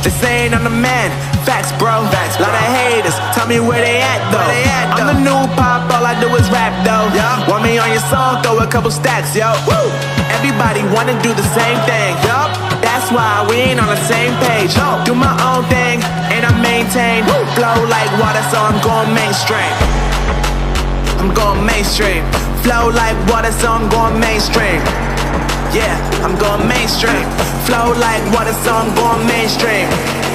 They saying I'm the man, facts bro. Lot of haters, tell me where they at though. I'm the new pop, all I do is rap though. Want me on your song, throw a couple stacks, yo. Everybody wanna do the same thing, that's why we ain't on the same page. Do my own thing, and I maintain. Flow like water, so I'm going mainstream. I'm going mainstream. Flow like water, so I'm going mainstream. Yeah, I'm going mainstream. Flow like water, so I'm going mainstream.